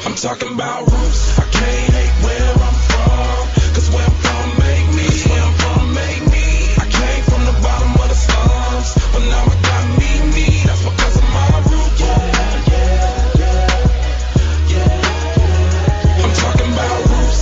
I'm talking about roots. I can't hate where I'm from, 'cause where I'm from make me. I came from the bottom of the slums, but now I got me. That's because of my roots. I'm talking about roots.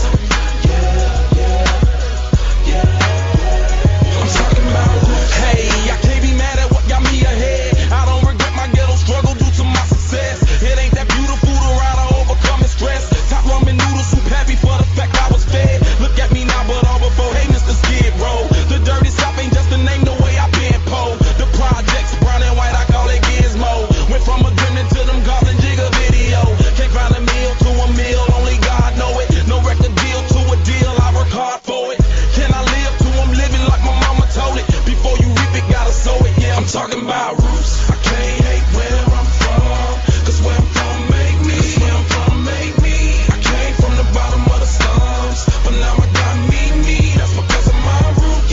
I'm talking about roots. Hey, I can't be mad at what got me ahead. I don't regret my ghetto struggle due to my success. It ain't that beautiful to ride or overcoming stress. Top ramen noodles, soup happy for the fact I was fed. Look at me now, but all before, hey, Mr. Skid Row. The dirty South ain't just a name, the way I been po. The projects, brown and white, I call it gizmo. Went from a gremlin to them goblin jigger video. Can't find a meal to a meal, only God know it. No record deal to a deal, I work hard for it. Can I live to I'm living like my mama told it? Before you reap it, gotta sow it. Yeah, I'm talking about roots. I can't hate where I'm from, 'cause where I'm from make me. I came from the bottom of the slums, but now I got me. That's because of my roots.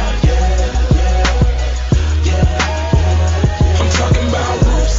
I'm talking about roots.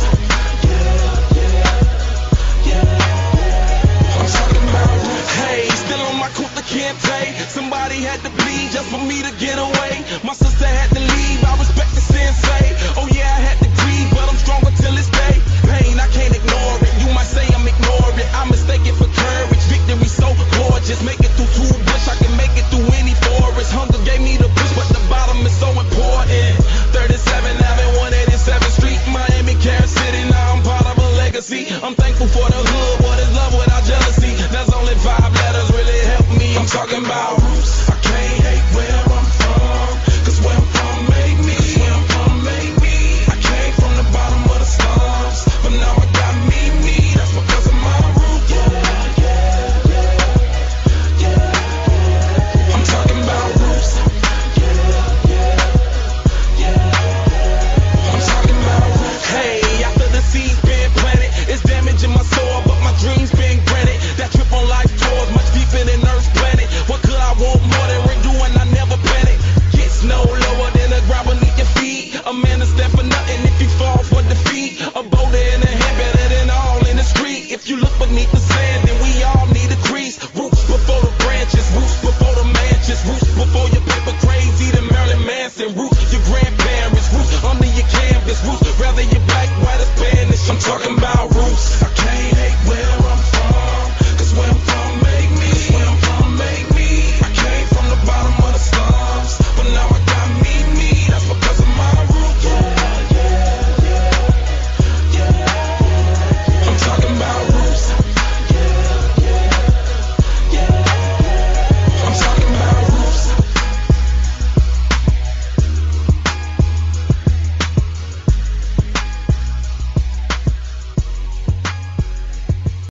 I'm talking about roots. Hey, still on my Kunta Kinte. Somebody had to bleed just for me to get away. My sister had to leave, I respect the sensei. Oh yeah, I had to grieve, but I'm stronger till this day. Pain, I can't ignore it. You might say I'm ignoring. I mistake it for courage. Victory so gorgeous. Make it through 2 bush, I can make it through any forest. Hunger gave me the push, but the bottom is so important. 37 Avenue, 187th Street, Miami, Carol City. Now I'm part of a legacy. I'm thankful for the